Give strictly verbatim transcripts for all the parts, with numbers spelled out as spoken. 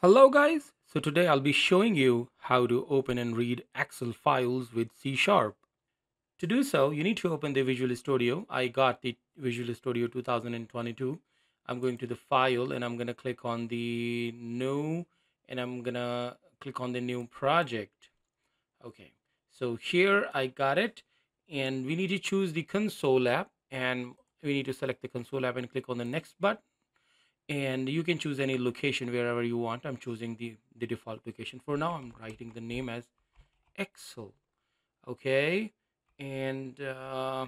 Hello guys, so today I'll be showing you how to open and read Excel files with C Sharp. To do so, you need to open the Visual Studio. I got the Visual Studio two thousand twenty-two. I'm going to the file and I'm going to click on the new and I'm going to click on the new project. Okay, so here I got it and we need to choose the console app and we need to select the console app and click on the next button, and you can choose any location wherever you want. I'm choosing the the default location for now. I'm writing the name as Excel. Okay, and uh,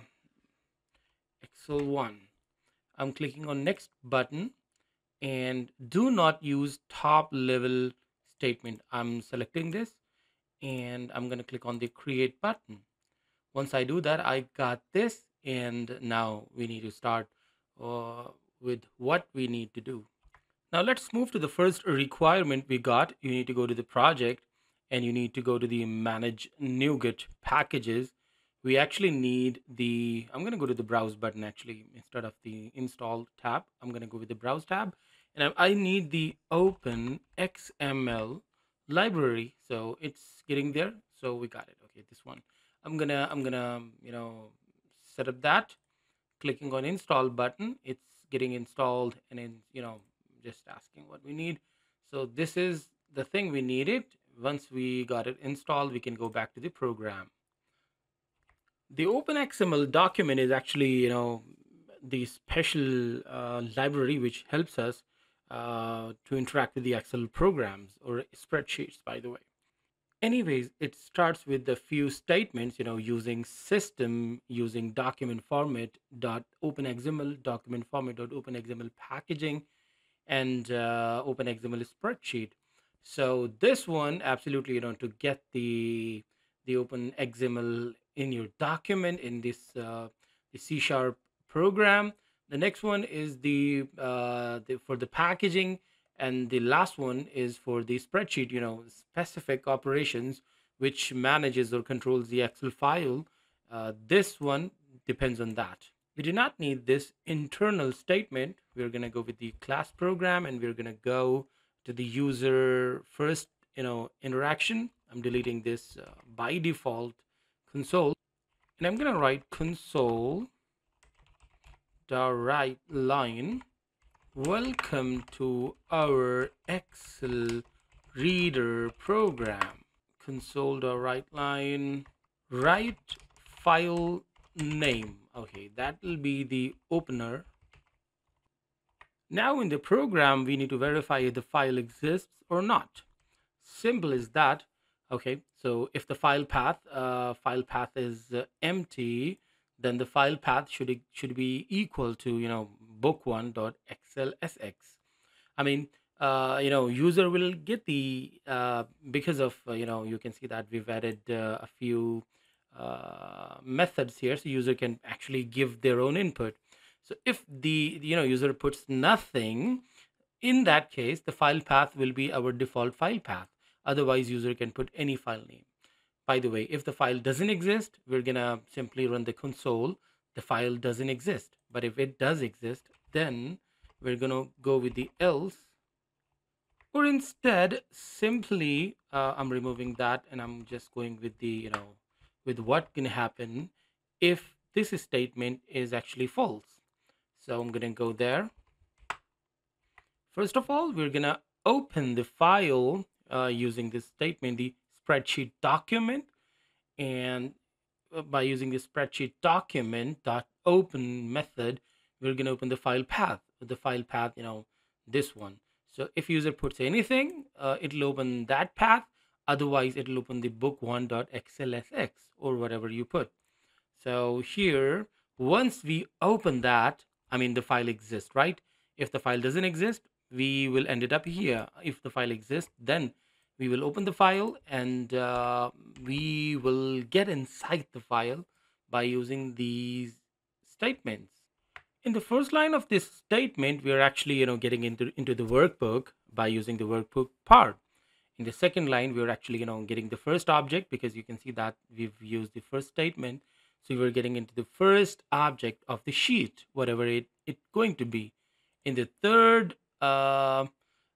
Excel one. I'm clicking on next button and do not use top level statement. I'm selecting this and I'm going to click on the create button. Once I do that, I got this, and now we need to start uh, with what we need to do. Now let's move to the first requirement we got. You need to go to the project and you need to go to the manage NuGet packages. We actually need the, I'm going to go to the browse button actually instead of the install tab. I'm going to go with the browse tab and I I need the open X M L library. So it's getting there. So we got it. Okay, this one. I'm going to, I'm going to, you know, set up that, clicking on install button. It's getting installed and then, you know, just asking what we need. So this is the thing we needed. Once we got it installed, we can go back to the program. The OpenXML document is actually, you know, the special uh, library which helps us uh, to interact with the Excel programs or spreadsheets, by the way. Anyways, it starts with a few statements, you know, using system, using document format dot openxml, document format dot openxml packaging, and uh, openxml spreadsheet. So this one, absolutely, you know, to get the the openxml in your document in this uh, the C sharp program. The next one is the, uh, the for the packaging, and the last one is for the spreadsheet, you know, specific operations which manages or controls the Excel file. Uh, this one depends on that. We do not need this internal statement. We're going to go with the class program and we're going to go to the user first, you know, interaction. I'm deleting this uh, by default console, and I'm going to write console the right line. Welcome to our Excel reader program. Console the right line. Write file name. Okay, that will be the opener. Now in the program, we need to verify if the file exists or not. Simple as that. Okay, so if the file path uh, file path is uh, empty, then the file path should should be equal to, you know, book one dot xlsx. I mean, uh, you know, user will get the uh, because of, uh, you know, you can see that we've added uh, a few uh, methods here, so user can actually give their own input. So if the, you know, user puts nothing, in that case, the file path will be our default file path. Otherwise, user can put any file name. By the way, if the file doesn't exist, we're gonna simply run the console. The file doesn't exist. But if it does exist, then we're gonna go with the else, or instead simply uh, I'm removing that and I'm just going with the, you know, with what can happen if this statement is actually false. So I'm gonna go there. First of all, we're gonna open the file uh, using this statement, the spreadsheet document, and uh, by using the spreadsheet document dot open method, we're gonna open the file path. The file path, you know, this one. So if user puts anything, uh, it'll open that path. Otherwise, it'll open the book one dot xlsx or whatever you put. So here, once we open that, I mean, the file exists, right? If the file doesn't exist, we will end it up here. If the file exists, then we will open the file and uh, we will get inside the file by using these statements. In the first line of this statement, we are actually, you know, getting into, into the workbook by using the workbook part. In the second line, we're actually, you know, getting the first object because you can see that we've used the first statement. So we're getting into the first object of the sheet, whatever it it's going to be. In the third uh,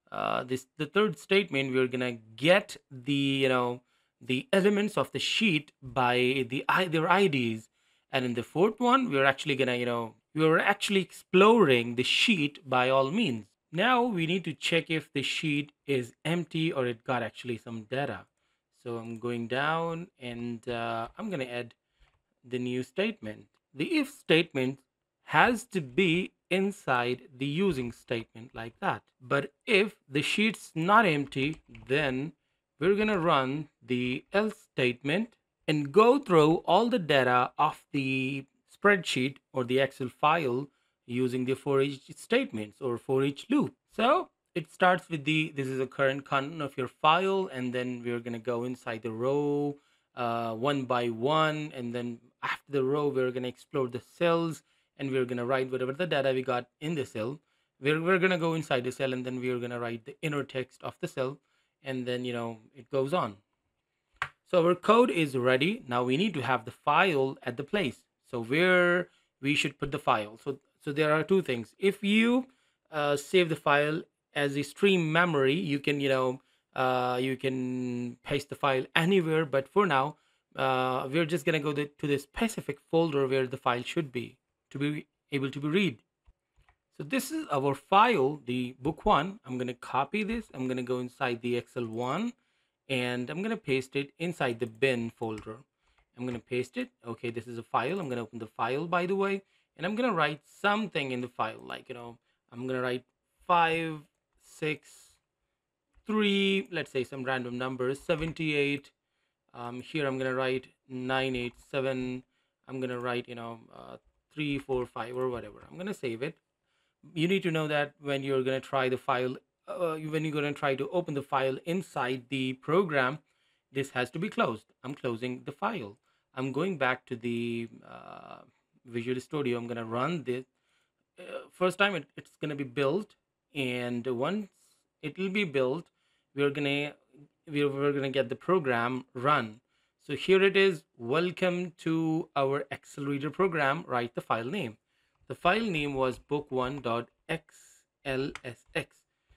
uh, this the third statement, we're gonna get the you know the elements of the sheet by the I their I Ds. And in the fourth one, we're actually gonna you know we're actually exploring the sheet by all means. Now we need to check if the sheet is empty or it got actually some data. So I'm going down, and uh, I'm gonna add the new statement. The if statement has to be inside the using statement, like that. But if the sheet's not empty, then we're going to run the else statement and go through all the data of the spreadsheet or the Excel file using the for each statements or for each loop. So it starts with the this is the current content of your file, and then we're going to go inside the row uh, one by one, and then after the row we're going to explore the cells, and we're going to write whatever the data we got in the cell. We're, we're going to go inside the cell, and then we're going to write the inner text of the cell, and then you know it goes on. So our code is ready. Now we need to have the file at the place. So where we should put the file. So so there are two things. If you uh, save the file as a stream memory, you can you know uh, you can paste the file anywhere. But for now, uh, we're just gonna go to, to the specific folder where the file should be to be able to be read. So this is our file, the book one. I'm gonna copy this. I'm gonna go inside the Excel one, and I'm gonna paste it inside the bin folder. I'm gonna paste it. Okay, this is a file. I'm gonna open the file, by the way, and I'm gonna write something in the file, like you know, I'm gonna write five, six, three. Let's say some random numbers, seventy-eight. Um, here I'm gonna write nine eight seven. I'm gonna write you know uh, three four five or whatever. I'm gonna save it. You need to know that when you're going to try the file, uh, when you're going to try to open the file inside the program, this has to be closed. I'm closing the file. I'm going back to the uh, Visual Studio. I'm going to run this. Uh, first time it, it's going to be built, and once it will be built, we're going to we're, we're going to get the program run. So here it is. Welcome to our Excel Reader program. Write the file name. The file name was book one dot x l s x,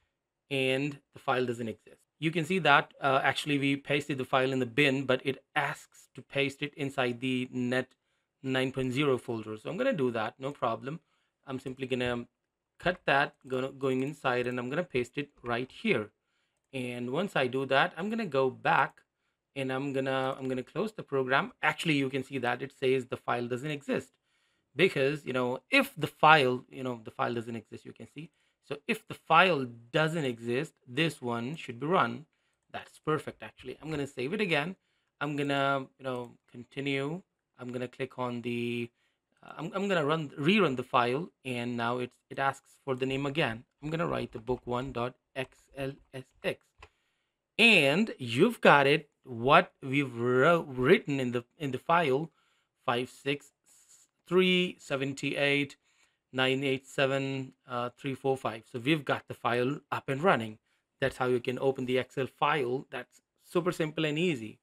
and the file doesn't exist. You can see that uh, actually we pasted the file in the bin, but it asks to paste it inside the net nine point zero folder. So I'm going to do that, no problem. I'm simply going to cut that, go, going inside, and I'm going to paste it right here. And once I do that, I'm going to go back, and I'm going to I'm going to close the program. Actually, you can see that it says the file doesn't exist, because you know if the file you know the file doesn't exist, you can see. So if the file doesn't exist, this one should be run. That's perfect. Actually, I'm gonna save it again. I'm gonna you know continue. I'm gonna click on the uh, I'm, I'm gonna run rerun the file, and now it's it asks for the name again. I'm gonna write the book one dot x l s x, and you've got it. What we've written in the in the file: five six three seventy-eight nine eight seven uh, three four five. So we've got the file up and running. That's how you can open the Excel file. That's super simple and easy.